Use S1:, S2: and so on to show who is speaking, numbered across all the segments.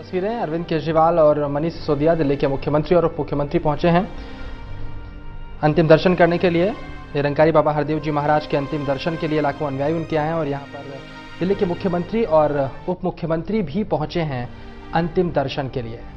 S1: तस्वीरें अरविंद केजरीवाल और मनीष सिसोदिया दिल्ली के मुख्यमंत्री और उप मुख्यमंत्री पहुंचे हैं अंतिम दर्शन करने के लिए। निरंकारी बाबा हरदेव जी महाराज के अंतिम दर्शन के लिए लाखों अनुयायी उनके आए हैं और यहां पर दिल्ली के मुख्यमंत्री और उप मुख्यमंत्री भी पहुंचे हैं अंतिम दर्शन के लिए।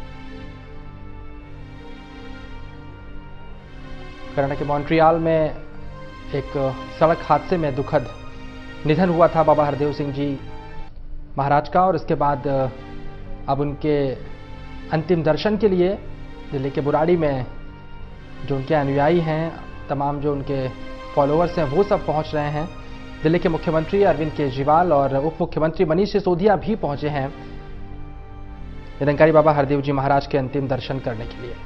S1: कर्नाटक के मॉन्ट्रियल में एक सड़क हादसे में दुखद निधन हुआ था बाबा हरदेव सिंह जी महाराज का, और इसके बाद अब उनके अंतिम दर्शन के लिए दिल्ली के बुराड़ी में जो उनके अनुयायी हैं, तमाम जो उनके फॉलोअर्स हैं, वो सब पहुंच रहे हैं। दिल्ली के मुख्यमंत्री अरविंद केजरीवाल और उप मुख्यमंत्री मनीष सिसोदिया भी पहुंचे हैं निरंकारी बाबा हरदेव जी महाराज के अंतिम दर्शन करने के लिए।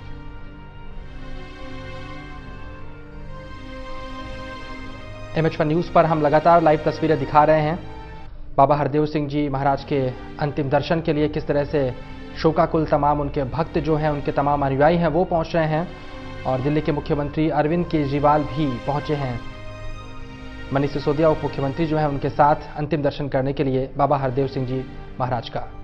S1: MH1 न्यूज पर हम लगातार लाइव तस्वीरें दिखा रहे हैं बाबा हरदेव सिंह जी महाराज के अंतिम दर्शन के लिए। किस तरह से शोकाकुल तमाम उनके भक्त जो हैं, उनके तमाम अनुयायी हैं, वो पहुंच रहे हैं और दिल्ली के मुख्यमंत्री अरविंद केजरीवाल भी पहुंचे हैं। मनीष सिसोदिया उप मुख्यमंत्री जो हैं, उनके साथ अंतिम दर्शन करने के लिए बाबा हरदेव सिंह जी महाराज का।